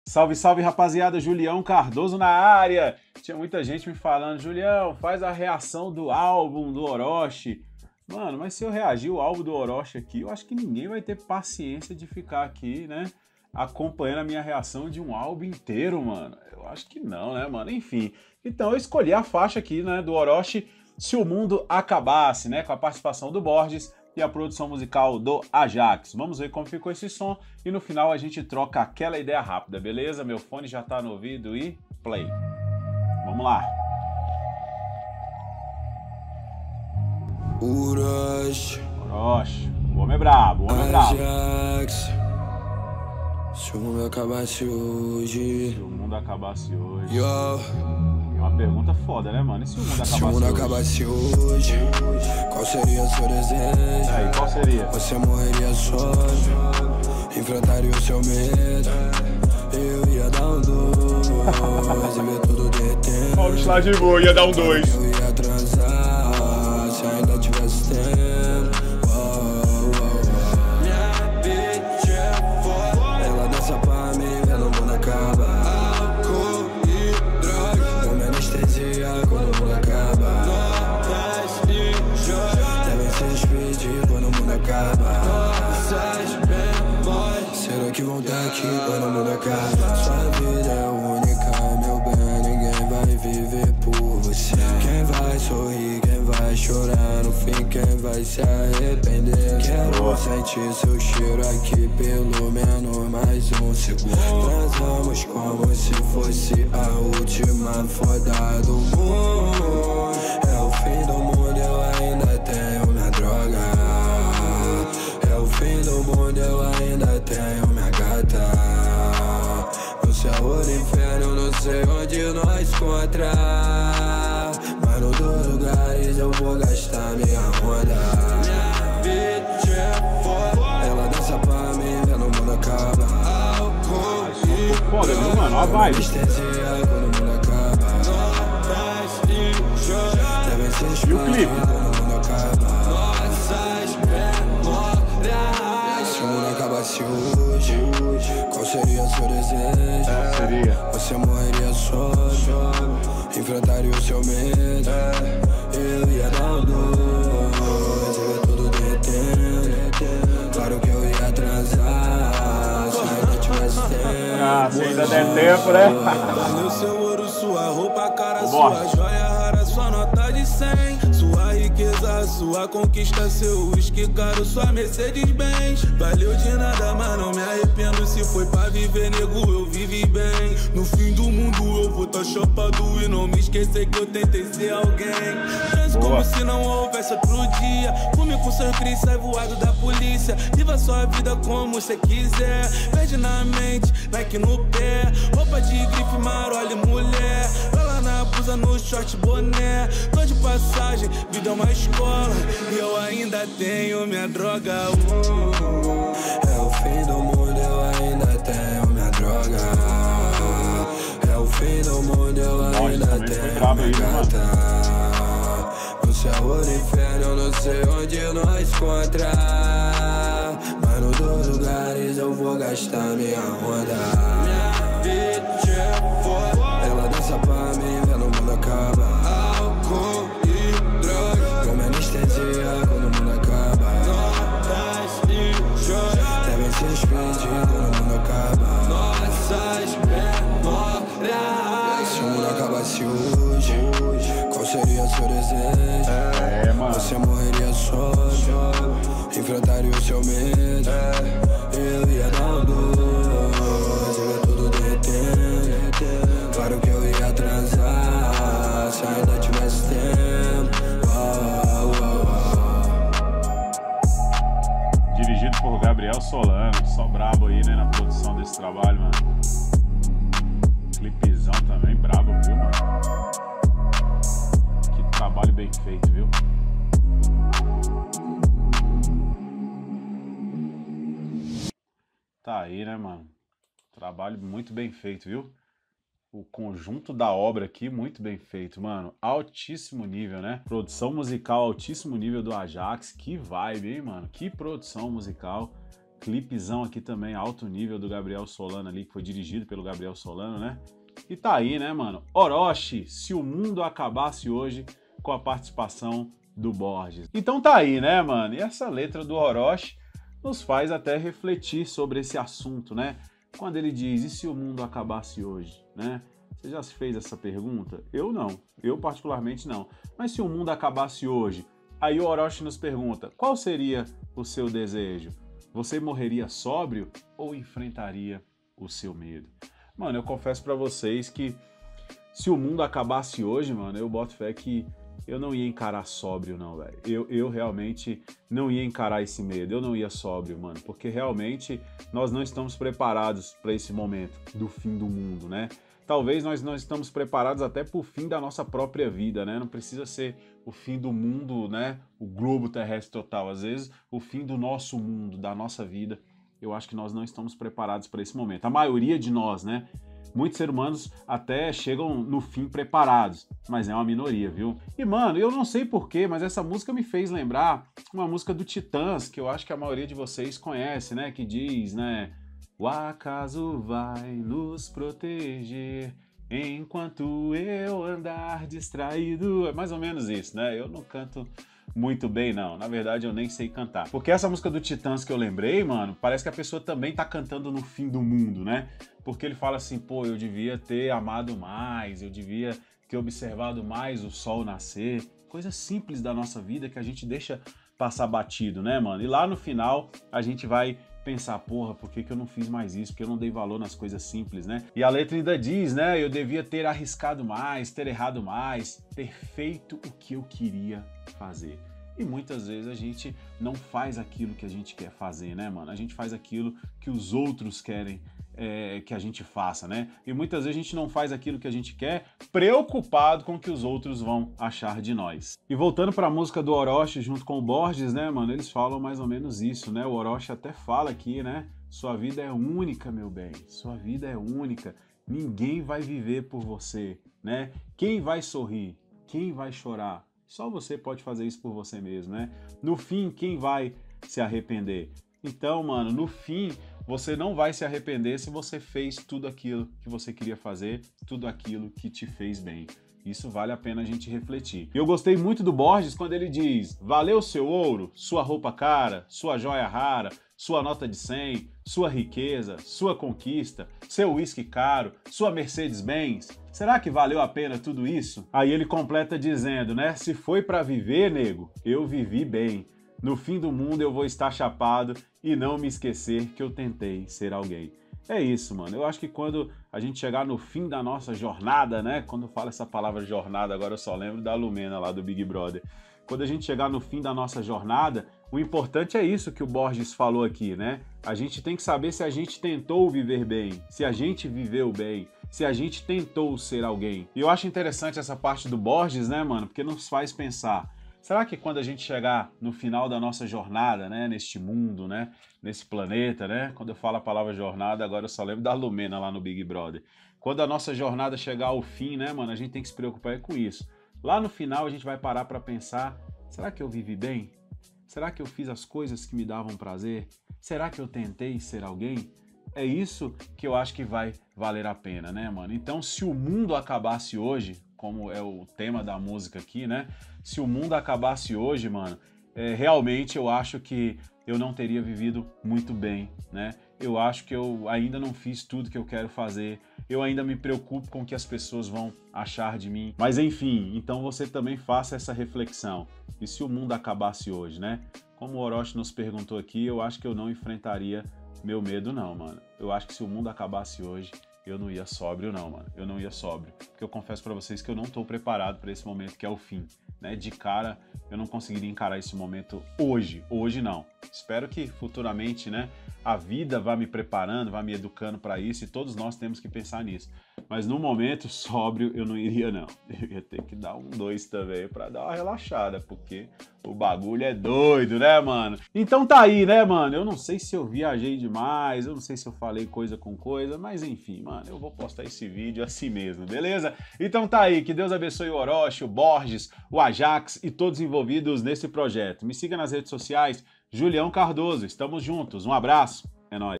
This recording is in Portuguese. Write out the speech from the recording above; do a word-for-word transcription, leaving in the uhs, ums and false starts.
Salve, salve, rapaziada, Julião Cardoso na área. Tinha muita gente me falando, Julião, faz a reação do álbum do Orochi. Mano, mas se eu reagir o álbum do Orochi aqui, eu acho que ninguém vai ter paciência de ficar aqui, né, acompanhando a minha reação de um álbum inteiro, mano. Eu acho que não, né, mano? Enfim, então eu escolhi a faixa aqui, né, do Orochi, Se o Mundo Acabasse, né, com a participação do Borges e a produção musical do Ajax. Vamos ver como ficou esse som e no final a gente troca aquela ideia rápida, beleza? Meu fone já tá no ouvido e play. Vamos lá. Orochi, Orochi, o homem é brabo, o homem é brabo. Ajax. Se o mundo acabasse hoje. Se o mundo acabasse hoje. Yo. É uma pergunta foda, né, mano? E se o mundo acabasse Se o mundo hoje? acabasse hoje, qual seria seu desejo? Aí, qual seria? Você morreria só, enfrentaria o seu medo. Eu ia dar um dois e ver tudo derretendo. Ó, o bicho lá de boa, ia dar um dois. Eu ia transar, se ainda tivesse tempo. Oh, oh, oh. Minha bitch é foda, ela dança pra mim, vendo o mundo acabar. Álcool e droga, como anestesia quando o mundo acaba. Notas e joias devem se despedir quando o mundo acaba. Nossas memórias serão que vão estar aqui quando o mundo acaba. Sua vida é única, meu bem, ninguém vai viver por você. Quem vai sorrir, quem vai chorar, no fim quem vai se arrepender. Quero sentir seu cheiro aqui pelo menos mais um segundo. Transamos como se fosse a última foda do mundo. É o fim do mundo, eu ainda tenho minha droga. É o fim do mundo, eu ainda tenho minha gata. No céu do inferno, eu não sei onde nós encontrar, mas no dois lugares eu vou gastar minha onda. Minha bitch é foda, ela dança pra mim, vendo o mundo acaba. Álcool e Foda, viu, mano? Ó a vibe. anestesia quando o mundo acaba. Notas e joias devem se E o espalhar clipe? quando o mundo acaba. Nossas memórias. Se o mundo acabasse hoje, qual seria seu desejo? Seria. Você morreria só, enfrentaria o seu medo. Eu ia dar um dois e ver tudo derretendo. Claro que eu ia transar, se ainda tivesse tempo. Ah, se ainda der tempo, né? Valeu seu ouro, sua roupa cara, Vambora. sua joia rara, sua nota de cem. Sua riqueza, sua conquista, seu whisky caro, sua Mercedes-Benz. Valeu de nada, mas não me arrependo. Se foi pra viver, nego, eu vivi bem. No fim do mundo eu vou tá chapado e não me esquecer que eu tentei ser alguém. Transe como se não houvesse outro dia. Fume com seu Cris, sai voado da polícia. Viva sua vida como você quiser. Perde na mente, Nike no pé. Roupa de grife, marolha, mulher. Ela na blusa, no short, boné. Tô de passagem, vida é uma escola e eu ainda tenho minha droga. É o fim do mundo, eu ainda tenho minha droga. É o fim do mundo, eu ainda tenho minha gata. No céu ou no inferno, eu não sei onde nós encontrar, mas nos dois lugares eu vou gastar minha onda. Minha bitch é foda, ela dança pra mim, vendo o mundo acaba. Álcool e droga, como anestesia quando o mundo acaba. Notas e joias devem se despedir quando o mundo acaba. Nossas memórias. Se o mundo acabasse hoje, qual seria seu desejo? É, mano. Você morreria só, enfrentaria o seu medo. Eu ia dar um dois e ver tudo derretendo. Claro que eu ia transar, se ainda tivesse tempo. Oh, oh, oh. Dirigido por Gabriel Solano, só brabo aí, né, na produção desse trabalho, mano. Clipezão também, brabo, viu, mano? Que trabalho bem feito, viu? Tá aí, né, mano? Trabalho muito bem feito, viu? O conjunto da obra aqui, muito bem feito, mano. Altíssimo nível, né? Produção musical, altíssimo nível do Ajax. Que vibe, hein, mano? Que produção musical. Clipezão aqui também, alto nível do Gabriel Solano ali, que foi dirigido pelo Gabriel Solano, né? E tá aí, né, mano? Orochi, Se o Mundo Acabasse Hoje, com a participação do Borges. Então tá aí, né, mano? E essa letra do Orochi nos faz até refletir sobre esse assunto, né? Quando ele diz, e se o mundo acabasse hoje, né? Você já se fez essa pergunta? Eu não, eu particularmente não. Mas se o mundo acabasse hoje, aí o Orochi nos pergunta, qual seria o seu desejo? Você morreria sóbrio ou enfrentaria o seu medo? Mano, eu confesso pra vocês que se o mundo acabasse hoje, mano, eu boto fé que eu não ia encarar sóbrio, não, velho. Eu, eu realmente não ia encarar esse medo, eu não ia sóbrio, mano, porque realmente nós não estamos preparados para esse momento do fim do mundo, né? Talvez nós não estamos preparados até para o fim da nossa própria vida, né? Não precisa ser o fim do mundo, né? O globo terrestre total. Às vezes, o fim do nosso mundo, da nossa vida. Eu acho que nós não estamos preparados para esse momento. A maioria de nós, né? Muitos seres humanos até chegam no fim preparados, mas é uma minoria, viu? E, mano, eu não sei porquê, mas essa música me fez lembrar uma música do Titãs, que eu acho que a maioria de vocês conhece, né? Que diz, né? O acaso vai nos proteger enquanto eu andar distraído. É mais ou menos isso, né? Eu não canto muito bem, não. Na verdade, eu nem sei cantar. Porque essa música do Titãs que eu lembrei, mano, parece que a pessoa também tá cantando no fim do mundo, né? Porque ele fala assim, pô, eu devia ter amado mais, eu devia ter observado mais o sol nascer. Coisas simples da nossa vida que a gente deixa passar batido, né, mano? E lá no final, a gente vai pensar, porra, por que que eu não fiz mais isso? Porque eu não dei valor nas coisas simples, né? E a letra ainda diz, né? Eu devia ter arriscado mais, ter errado mais, ter feito o que eu queria fazer. E muitas vezes a gente não faz aquilo que a gente quer fazer, né, mano? A gente faz aquilo que os outros querem é, que a gente faça, né? E muitas vezes a gente não faz aquilo que a gente quer preocupado com o que os outros vão achar de nós. E voltando para a música do Orochi junto com o Borges, né, mano? Eles falam mais ou menos isso, né? O Orochi até fala aqui, né? Sua vida é única, meu bem. Sua vida é única. Ninguém vai viver por você, né? Quem vai sorrir? Quem vai chorar? Só você pode fazer isso por você mesmo, né? No fim, quem vai se arrepender? Então, mano, no fim, você não vai se arrepender se você fez tudo aquilo que você queria fazer, tudo aquilo que te fez bem. Isso vale a pena a gente refletir. E eu gostei muito do Borges quando ele diz: valeu seu ouro, sua roupa cara, sua joia rara, sua nota de cem, sua riqueza, sua conquista, seu uísque caro, sua Mercedes-Benz. Será que valeu a pena tudo isso? Aí ele completa dizendo, né? Se foi pra viver, nego, eu vivi bem. No fim do mundo eu vou estar chapado e não me esquecer que eu tentei ser alguém. É isso, mano. Eu acho que quando a gente chegar no fim da nossa jornada, né? Quando eu falo essa palavra jornada, agora eu só lembro da Lumena lá do Big Brother. Quando a gente chegar no fim da nossa jornada, o importante é isso que o Borges falou aqui, né? A gente tem que saber se a gente tentou viver bem, se a gente viveu bem, se a gente tentou ser alguém. E eu acho interessante essa parte do Borges, né, mano? Porque nos faz pensar. Será que quando a gente chegar no final da nossa jornada, né, neste mundo, né, nesse planeta, né, quando eu falo a palavra jornada, agora eu só lembro da Lumena lá no Big Brother. Quando a nossa jornada chegar ao fim, né, mano, a gente tem que se preocupar com isso. Lá no final a gente vai parar para pensar, será que eu vivi bem? Será que eu fiz as coisas que me davam prazer? Será que eu tentei ser alguém? É isso que eu acho que vai valer a pena, né, mano? Então, se o mundo acabasse hoje, como é o tema da música aqui, né? Se o mundo acabasse hoje, mano, é, realmente eu acho que eu não teria vivido muito bem, né? Eu acho que eu ainda não fiz tudo que eu quero fazer, eu ainda me preocupo com o que as pessoas vão achar de mim. Mas enfim, então você também faça essa reflexão. E se o mundo acabasse hoje, né? Como o Orochi nos perguntou aqui, eu acho que eu não enfrentaria meu medo não, mano. Eu acho que se o mundo acabasse hoje, eu não ia sóbrio não, mano. Eu não ia sóbrio. Porque eu confesso pra vocês que eu não tô preparado pra esse momento que é o fim, né? De cara, eu não conseguiria encarar esse momento hoje. Hoje não. Espero que futuramente, né, a vida vá me preparando, vá me educando pra isso e todos nós temos que pensar nisso. Mas no momento, sóbrio, eu não iria não. Eu ia ter que dar um dois também pra dar uma relaxada, porque o bagulho é doido, né, mano? Então tá aí, né, mano? Eu não sei se eu viajei demais, eu não sei se eu falei coisa com coisa, mas enfim, mano, eu vou postar esse vídeo assim mesmo, beleza? Então tá aí, que Deus abençoe o Orochi, o Borges, o Ajax e todos envolvidos nesse projeto. Me siga nas redes sociais, Julião Cardoso. Estamos juntos. Um abraço. É nóis.